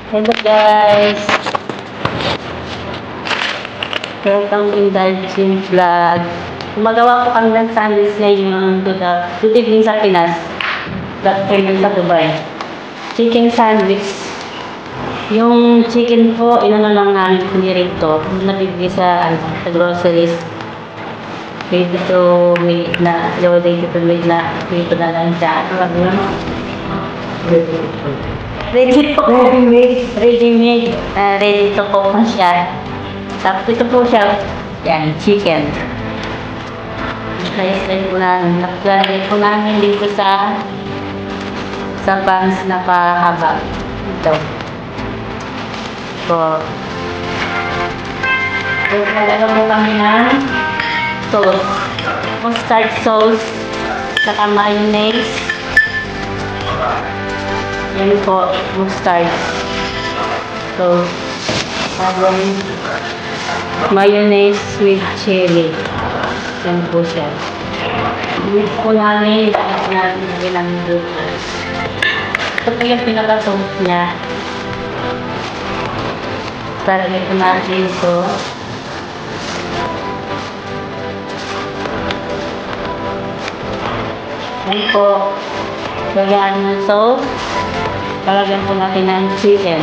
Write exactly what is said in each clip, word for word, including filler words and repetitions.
Hello guys! Welcome to Indulgent Vlog. Gumagawa ko kami ng sandwich ngayon to the good evening sa Pinas. Afternoon sa Dubai. Chicken sandwich. Yung chicken po, inano lang namin pinirito. Nabibili sa, ano, sa groceries. Ready to wait na, ready to wait na, ready na lang siya. Ready po. Ready made. Ready made. Uh, ready to cook na siya. Tapos ito po siya. Yan, chicken. Slice-slice po namin. Nakalagay po namin dito sa sa pans na pahaba. Ito. So, naglalagay po kami ng sauce. Mustard sauce. Saka mayonnaise. Yan po, mustard. So, having mayonnaise with chili. Yan po siya. Mix po namin. Tapos namin bilang dito. Ito po yung pinaka-sauce niya. Talagay po natin ito. Yan po. Lagyan ng sauce. Talagyan po natin ng chicken.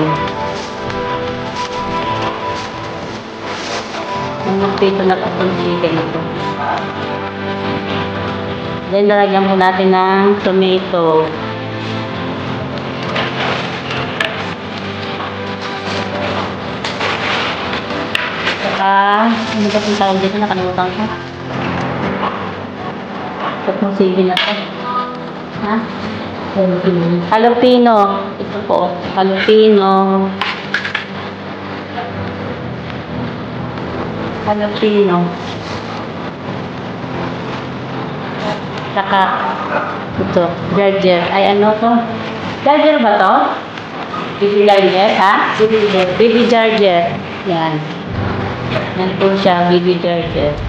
Yung dito na po yung chicken ito. Then, lalagyan po natin ng tomato. Saka, ano ba yung tawag dito? Nakalimutan ko. Ito pong sili na ito. Ha? Jalapeno. Ito po. Jalapeno. Jalapeno. Saka, ito. Ginger. Ay, ano to? Ginger ba to? Baby ginger, ha? Baby ginger. Baby ginger. Yan. Yan po siya, baby ginger.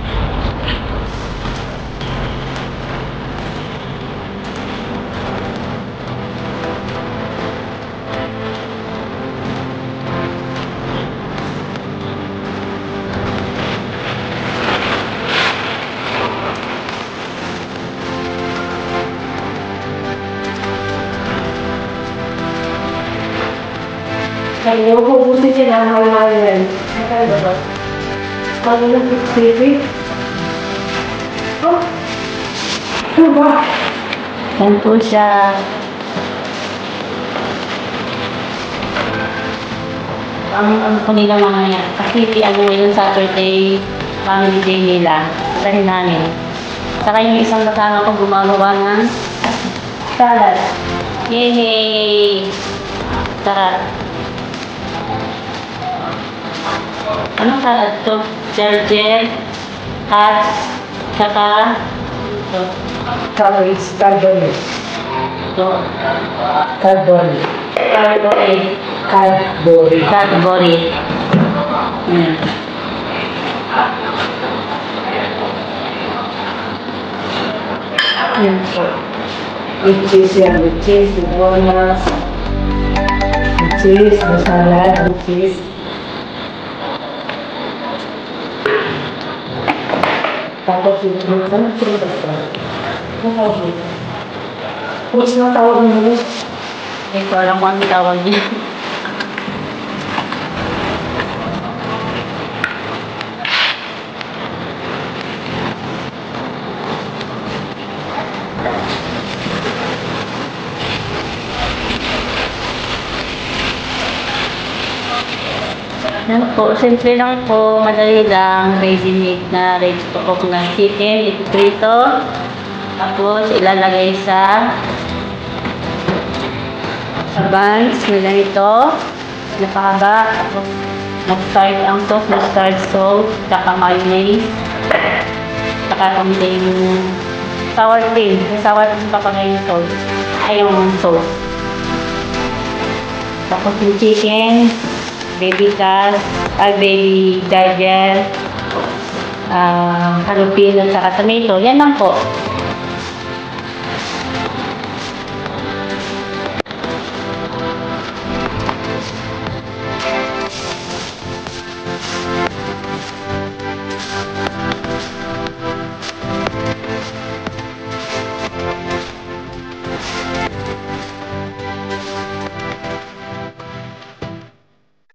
Kaya ko buti siya na mahal yan. Kaya ba ba? Kaya lang po baby. Oh! Ano ba? Yan po siya. Ang ano po nila mga yan. Kasi ano yung Saturday family day nila. Sasahin namin. Saka yung isang kasama ko gumagawa ng salad. Yay! Sarap. Anong salad to? Ginger, hat, saka ito. Calories, carbonate. Ito. Carbonate. Carbonate. Carbonate. Carbonate. Yan. Yan po. With cheese yan. With cheese, with walnuts. With cheese, with salad, with cheese. Tapos yung fruit, ano fruit ito? Ano tawag dito? Fruit na tawag mo rin. Hindi ko alam kung ano tawag niya. Yan po, simple lang po, madali lang, ready-made na, ready to cook na chicken, ipiprito. Tapos, ilalagay sa sa buns na ganito, napahaba. Tapos, mustard ang sauce, mustard sauce, saka mayonnaise, saka kaming sour cream. Yung sour cream pa pa ngayon sauce, ay yung sauce. Tapos, yung chicken, baby cat, ay baby ginger, uh, jalapeno, saka tomato. Yan lang po.